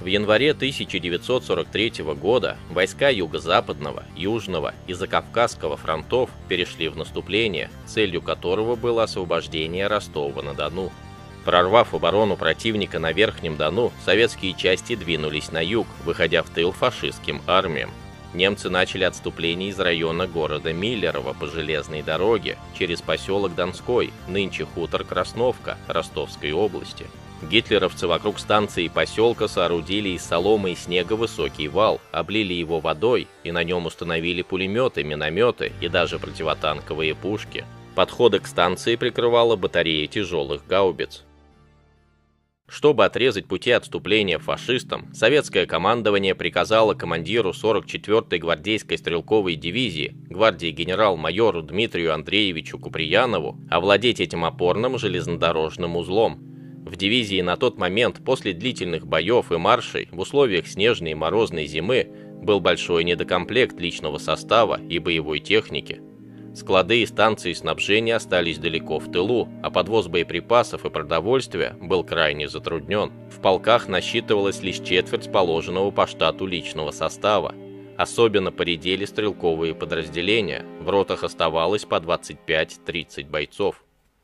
В январе 1943 года войска Юго-Западного, Южного и Закавказского фронтов перешли в наступление, целью которого было освобождение Ростова-на-Дону. Прорвав оборону противника на Верхнем Дону, советские части двинулись на юг, выходя в тыл фашистским армиям. Немцы начали отступление из района города Миллерово по железной дороге через поселок Донской, нынче хутор Красновка, Ростовской области. Гитлеровцы вокруг станции и поселка соорудили из соломы и снега высокий вал, облили его водой и на нем установили пулеметы, минометы и даже противотанковые пушки. Подходы к станции прикрывала батарея тяжелых гаубиц. Чтобы отрезать пути отступления фашистам, советское командование приказало командиру 44-й гвардейской стрелковой дивизии, гвардии генерал-майору Дмитрию Андреевичу Куприянову, овладеть этим опорным железнодорожным узлом. В дивизии на тот момент, после длительных боев и маршей, в условиях снежной и морозной зимы, был большой недокомплект личного состава и боевой техники. Склады и станции снабжения остались далеко в тылу, а подвоз боеприпасов и продовольствия был крайне затруднен. В полках насчитывалось лишь четверть положенного по штату личного состава. Особенно поредели стрелковые подразделения, в ротах оставалось по 25-30 бойцов.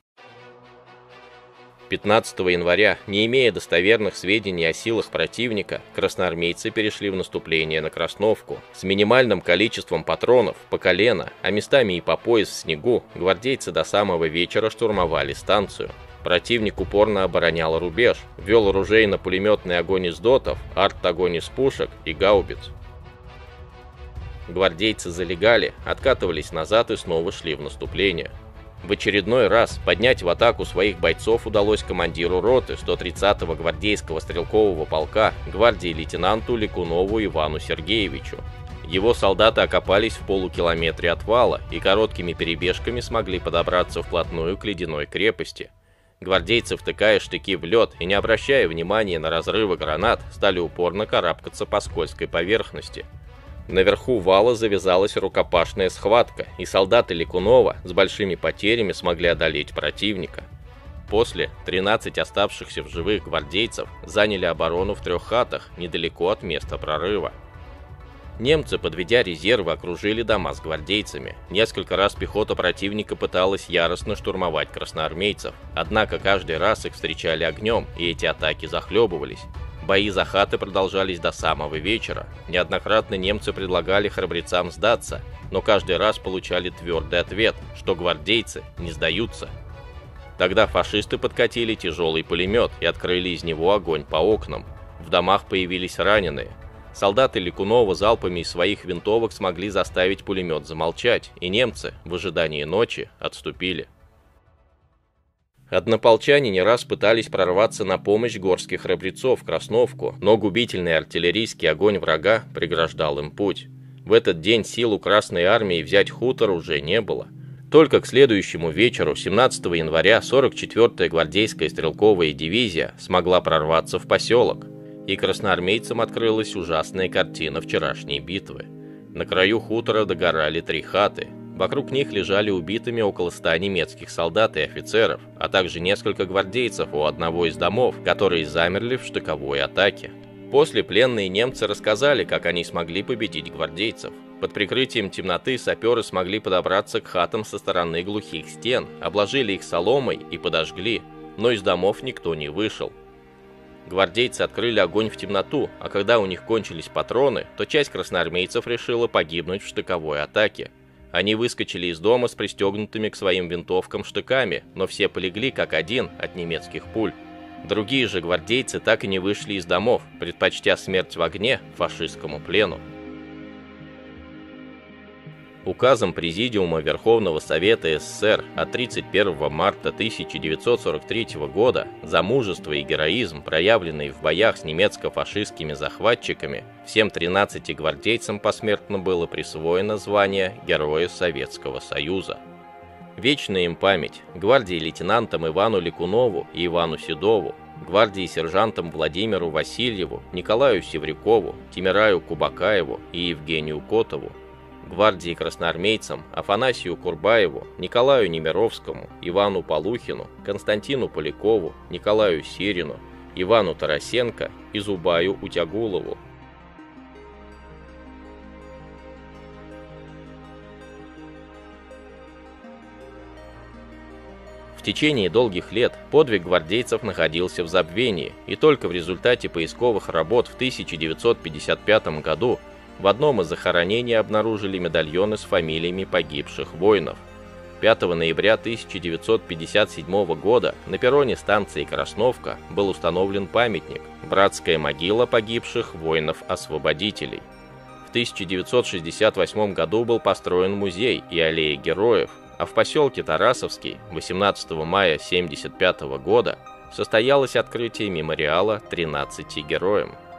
15 января, не имея достоверных сведений о силах противника, красноармейцы перешли в наступление на Красновку. С минимальным количеством патронов, по колено, а местами и по пояс в снегу, гвардейцы до самого вечера штурмовали станцию. Противник упорно оборонял рубеж, вел оружейно-пулеметный огонь из дотов, арт-огонь из пушек и гаубиц. Гвардейцы залегали, откатывались назад и снова шли в наступление. В очередной раз поднять в атаку своих бойцов удалось командиру роты 130-го гвардейского стрелкового полка гвардии лейтенанту Ликунову Ивану Сергеевичу. Его солдаты окопались в полукилометре от вала и короткими перебежками смогли подобраться вплотную к ледяной крепости. Гвардейцы, втыкая штыки в лед и не обращая внимания на разрывы гранат, стали упорно карабкаться по скользкой поверхности. Наверху вала завязалась рукопашная схватка, и солдаты Ликунова с большими потерями смогли одолеть противника. После 13 оставшихся в живых гвардейцев заняли оборону в 3 хатах недалеко от места прорыва. Немцы, подведя резервы, окружили дома с гвардейцами. Несколько раз пехота противника пыталась яростно штурмовать красноармейцев, однако каждый раз их встречали огнем, и эти атаки захлебывались. Бои за хаты продолжались до самого вечера. Неоднократно немцы предлагали храбрецам сдаться, но каждый раз получали твердый ответ, что гвардейцы не сдаются. Тогда фашисты подкатили тяжелый пулемет и открыли из него огонь по окнам. В домах появились раненые. Солдаты Ликунова залпами из своих винтовок смогли заставить пулемет замолчать, и немцы в ожидании ночи отступили. Однополчане не раз пытались прорваться на помощь горских храбрецов в Красновку, но губительный артиллерийский огонь врага преграждал им путь. В этот день сил у Красной армии взять хутор уже не было. Только к следующему вечеру, 17 января, 44-я гвардейская стрелковая дивизия смогла прорваться в поселок, и красноармейцам открылась ужасная картина вчерашней битвы. На краю хутора догорали 3 хаты. Вокруг них лежали убитыми около 100 немецких солдат и офицеров, а также несколько гвардейцев у одного из домов, которые замерли в штыковой атаке. После пленные немцы рассказали, как они смогли победить гвардейцев. Под прикрытием темноты саперы смогли подобраться к хатам со стороны глухих стен, обложили их соломой и подожгли, но из домов никто не вышел. Гвардейцы открыли огонь в темноту, а когда у них кончились патроны, то часть красноармейцев решила погибнуть в штыковой атаке. Они выскочили из дома с пристегнутыми к своим винтовкам штыками, но все полегли как один от немецких пуль. Другие же гвардейцы так и не вышли из домов, предпочтя смерть в огне фашистскому плену. Указом Президиума Верховного Совета СССР от 31 марта 1943 года за мужество и героизм, проявленные в боях с немецко-фашистскими захватчиками, всем 13 гвардейцам посмертно было присвоено звание Героя Советского Союза. Вечная им память гвардии лейтенантам Ивану Ликунову и Ивану Седову, гвардии сержантам Владимиру Васильеву, Николаю Севрюкову, Тимираю Кубакаеву и Евгению Котову, гвардии красноармейцам Афанасию Курбаеву, Николаю Немировскому, Ивану Полухину, Константину Полякову, Николаю Сирину, Ивану Тарасенко и Зубаю Утягулову. В течение долгих лет подвиг гвардейцев находился в забвении, и только в результате поисковых работ в 1955 году в одном из захоронений обнаружили медальоны с фамилиями погибших воинов. 5 ноября 1957 года на перроне станции Красновка был установлен памятник «Братская могила погибших воинов-освободителей». В 1968 году был построен музей и аллея героев, а в поселке Тарасовский 18 мая 1975 года состоялось открытие мемориала 13 героям.